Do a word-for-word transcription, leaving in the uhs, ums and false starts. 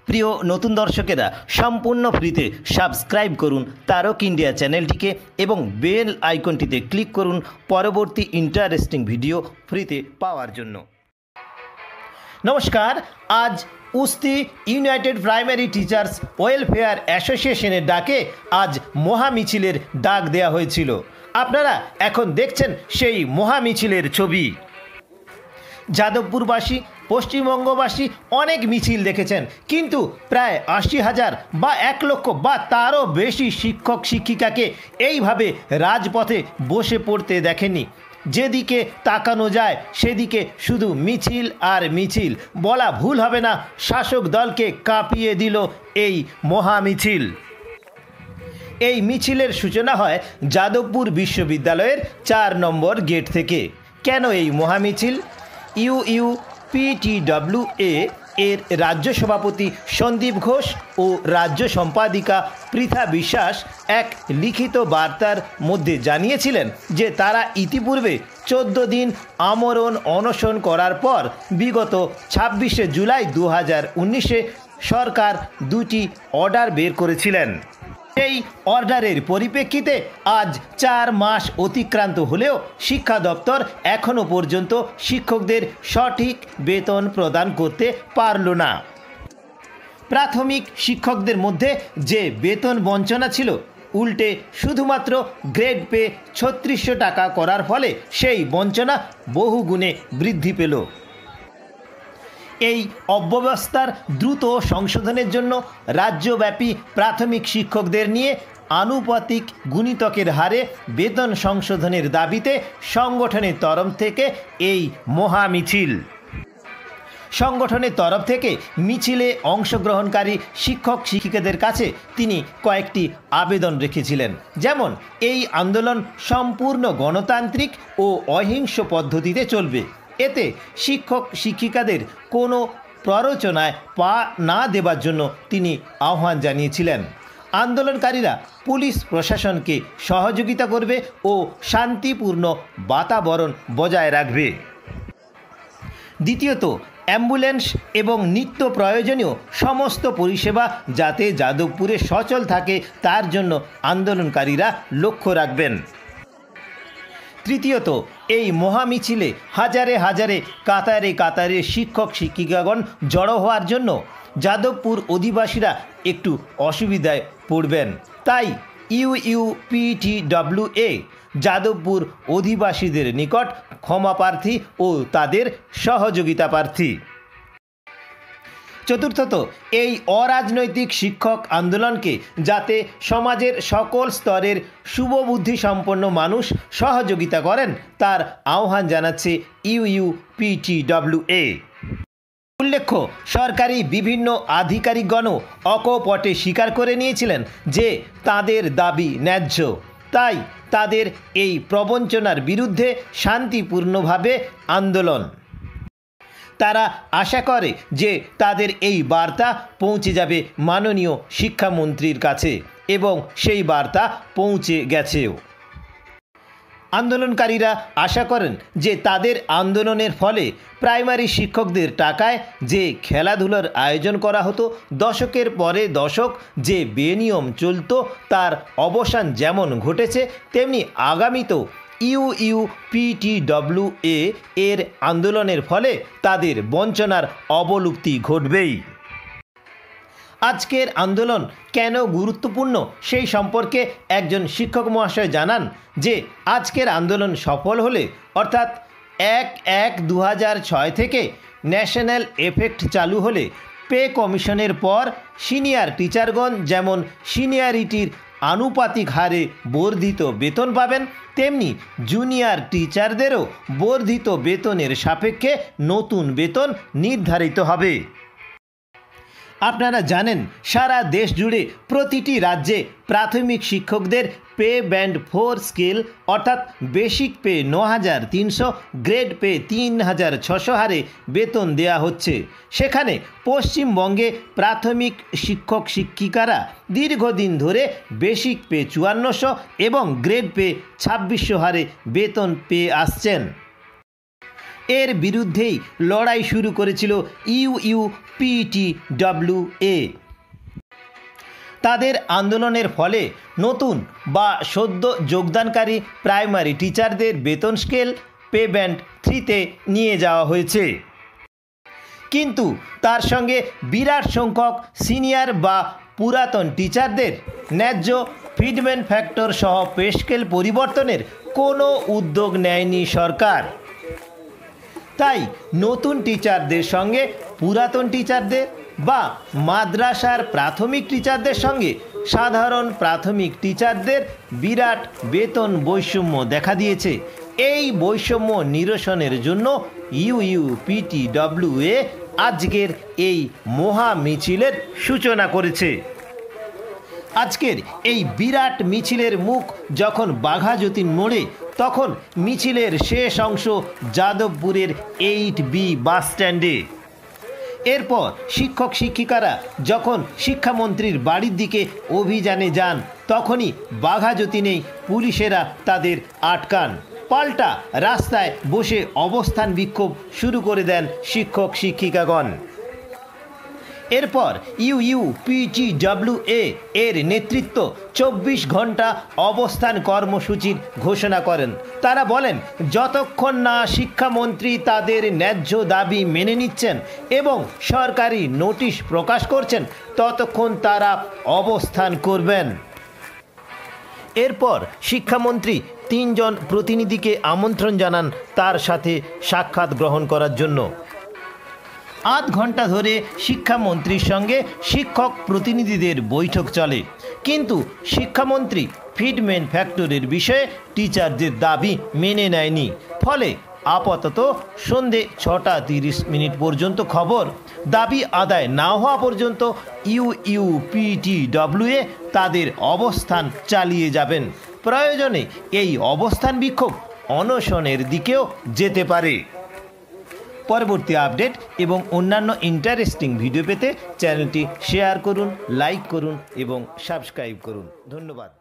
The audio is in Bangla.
প্রিয় নতুন দর্শকেরা সম্পূর্ণ ফ্রিতে সাবস্ক্রাইব করুন তারক ইন্ডিয়া চ্যানেলটিকে এবং বেল আইকনটিতে ক্লিক করুন পরবর্তী ইন্টারেস্টিং ভিডিও ফ্রিতে পাওয়ার জন্য। নমস্কার। আজ Usti united primary teachers welfare অ্যাসোসিয়েশনের ডাকে আজ মহামিছিলের ডাক দেওয়া হয়েছিল। আপনারা এখন দেখছেন সেই মহামিছিলের ছবি। যাদবপুরবাসী, পশ্চিমবঙ্গবাসী অনেক মিছিল দেখেছেন, কিন্তু প্রায় আশি হাজার বা এক লক্ষ বা তারও বেশি শিক্ষক শিক্ষিকাকে এইভাবে রাজপথে বসে পড়তে দেখেননি। যেদিকে তাকানো যায় সেদিকে শুধু মিছিল আর মিছিল। বলা ভুল হবে না, শাসক দলকে কাঁপিয়ে দিল এই মহামিছিল। এই মিছিলের সূচনা হয় যাদবপুর বিশ্ববিদ্যালয়ের চার নম্বর গেট থেকে। কেন এই মহামিছিল? U U P T W A এর রাজ্য সভাপতি সন্দীপ ঘোষ ও রাজ্য সম্পাদিকা পৃথা বিশ্বাস এক লিখিত বার্তার মধ্যে জানিয়েছিলেন যে তারা ইতিপূর্বে চোদ্দ দিন আমরণ অনশন করার পর বিগত ছাব্বিশে জুলাই দু হাজার উনিশে সরকার দুটি অর্ডার বের করেছিলেন। এই অর্ডারের পরিপ্রেক্ষিতে আজ চার মাস অতিক্রান্ত হলেও শিক্ষা দপ্তর এখনও পর্যন্ত শিক্ষকদের সঠিক বেতন প্রদান করতে পারল না। প্রাথমিক শিক্ষকদের মধ্যে যে বেতন বঞ্চনা ছিল, উল্টে শুধুমাত্র গ্রেড পে ছত্রিশশো টাকা করার ফলে সেই বঞ্চনা বহুগুণে বৃদ্ধি পেল। এই অব্যবস্থার দ্রুত সংশোধনের জন্য রাজ্যব্যাপী প্রাথমিক শিক্ষকদের নিয়ে আনুপাতিক গুণিতকের হারে বেতন সংশোধনের দাবিতে সংগঠনের তরফ থেকে এই মহামিছিল। সংগঠনের তরফ থেকে মিছিলে অংশগ্রহণকারী শিক্ষক শিক্ষিকাদের কাছে তিনি কয়েকটি আবেদন রেখেছিলেন। যেমন, এই আন্দোলন সম্পূর্ণ গণতান্ত্রিক ও অহিংস পদ্ধতিতে চলবে। এতে শিক্ষক শিক্ষিকাদের কোনো প্ররোচনায় পা না দেবার জন্য তিনি আহ্বান জানিয়েছিলেন। আন্দোলনকারীরা পুলিশ প্রশাসনকে সহযোগিতা করবে ও শান্তিপূর্ণ বাতাবরণ বজায় রাখবে। দ্বিতীয়ত, অ্যাম্বুলেন্স এবং নিত্য প্রয়োজনীয় সমস্ত পরিষেবা যাতে যাদবপুরে সচল থাকে তার জন্য আন্দোলনকারীরা লক্ষ্য রাখবেন। তৃতীয়ত, এই মহামিছিলে হাজারে হাজারে কাতারে কাতারে শিক্ষক শিক্ষিকাগণ জড়ো হওয়ার জন্য যাদবপুর অধিবাসীরা একটু অসুবিধায় পড়বেন। তাই U U P T W A Jadavpur অধিবাসীদের নিকট ক্ষমা প্রার্থী ও তাদের সহযোগিতা প্রার্থী। চতুর্থত, এই অরাজনৈতিক শিক্ষক আন্দোলনকে যাতে সমাজের সকল স্তরের শুভবুদ্ধি সম্পন্ন মানুষ সহযোগিতা করেন তার আহ্বান জানাচ্ছে U U P T W A. উল্লেখ্য, সরকারি বিভিন্ন আধিকারিকগণও অকপটে স্বীকার করে নিয়েছিলেন যে তাদের দাবি ন্যায্য। তাই তাদের এই প্রবঞ্চনার বিরুদ্ধে শান্তিপূর্ণভাবে আন্দোলন। তারা আশা করে যে তাদের এই বার্তা পৌঁছে যাবে মাননীয় শিক্ষামন্ত্রীর কাছে এবং সেই বার্তা পৌঁছে গেছেও। আন্দোলনকারীরা আশা করেন যে তাদের আন্দোলনের ফলে প্রাইমারি শিক্ষকদের টাকায় যে খেলাধুলার আয়োজন করা হতো, দশকের পরে দশক যে বেনিয়ম চলত, তার অবসান যেমন ঘটেছে তেমনি আগামীতেও U U P T W A এর আন্দোলনের ফলে তাদের বঞ্চনার অবলুপ্তি ঘটবেই। আজকের আন্দোলন কেন গুরুত্বপূর্ণ সেই সম্পর্কে একজন শিক্ষক মহাশয় জানান যে আজকের আন্দোলন সফল হলে, অর্থাৎ এক এক দু হাজার ছয় থেকে ন্যাশনাল এফেক্ট চালু হলে পে কমিশনের পর সিনিয়র টিচারগণ যেমন সিনিয়রিটির আনুপাতিক হারে বর্ধিত বেতন পাবেন, তেমনি জুনিয়র টিচারদেরও বর্ধিত বেতনের সাপেক্ষে নতুন বেতন নির্ধারিত হবে। আপনারা জানেন, সারা দেশ জুড়ে প্রতিটি রাজ্যে প্রাথমিক শিক্ষকদের পে ব্যান্ড ফোর স্কেল অর্থাৎ বেসিক পে ন হাজার তিনশো, গ্রেড পে তিন হাজার ছশো হারে বেতন দেয়া হচ্ছে। সেখানে পশ্চিমবঙ্গে প্রাথমিক শিক্ষক শিক্ষিকারা দীর্ঘদিন ধরে বেসিক পে চুয়ান্নশো এবং গ্রেড পে ছাব্বিশশো হারে বেতন পেয়ে আসছেন। এর বিরুদ্ধেই লড়াই শুরু করেছিল ইউ ইউ পিটিডব্লিউএ। তাদের আন্দোলনের ফলে নতুন বা সদ্য যোগদানকারী প্রাইমারি টিচারদের বেতন স্কেল পে ব্যান্ড থ্রিতে নিয়ে যাওয়া হয়েছে। কিন্তু তার সঙ্গে বিরাট সংখ্যক সিনিয়র বা পুরাতন টিচারদের ন্যায্য ফিটমেন্ট ফ্যাক্টর সহ পে স্কেল পরিবর্তনের কোনো উদ্যোগ নেয়নি সরকার। তাই নতুন টিচারদের সঙ্গে পুরাতন টিচারদের বা মাদ্রাসার প্রাথমিক টিচারদের সঙ্গে সাধারণ প্রাথমিক টিচারদের বিরাট বেতন বৈষম্য দেখা দিয়েছে। এই বৈষম্য নিরসনের জন্য ইউইউপিটিডব্লিউএ আজকের এই মহা মিছিলের সূচনা করেছে। আজকের এই বিরাট মিছিলের মুখ যখন বাঘাযতীন মোড়ে, তখন মিছিলের শেষ অংশ যাদবপুরের এইট বি বাস স্ট্যান্ডে। এরপর শিক্ষক শিক্ষিকারা যখন শিক্ষামন্ত্রীর বাড়ির দিকে অভিযানে যান, তখনই বাঘাযতীনেই পুলিশেরা তাদের আটকান। পাল্টা রাস্তায় বসে অবস্থান বিক্ষোভ শুরু করে দেন শিক্ষক শিক্ষিকাগণ। এরপর ইউইউপিটিডব্লিউএ এর নেতৃত্ব চব্বিশ ঘন্টা অবস্থান কর্মসূচির ঘোষণা করেন। তারা বলেন, যতক্ষণ না শিক্ষামন্ত্রী তাদের ন্যায্য দাবি মেনে নিচ্ছেন এবং সরকারি নোটিশ প্রকাশ করছেন, ততক্ষণ তারা অবস্থান করবেন। এরপর শিক্ষামন্ত্রী তিনজন প্রতিনিধিকে আমন্ত্রণ জানান তার সাথে সাক্ষাৎ গ্রহণ করার জন্য। আধ ঘন্টা ধরে শিক্ষামন্ত্রীর সঙ্গে শিক্ষক প্রতিনিধিদের বৈঠক চলে, কিন্তু শিক্ষামন্ত্রী ফিটমেন্ট ফ্যাক্টরের বিষয়ে টিচারদের দাবি মেনে নেয়নি। ফলে আপাতত সন্ধে ছটা তিরিশ মিনিট পর্যন্ত খবর, দাবি আদায় না হওয়া পর্যন্ত ইউইউপিটিডব্লিউএ তাদের অবস্থান চালিয়ে যাবেন। প্রয়োজনে এই অবস্থান বিক্ষোভ অনশনের দিকেও যেতে পারে। পরবর্তী আপডেট এবং অন্যান্য ইন্টারেস্টিং ভিডিও পেতে চ্যানেলটি শেয়ার করুন, লাইক করুন এবং সাবস্ক্রাইব করুন। ধন্যবাদ।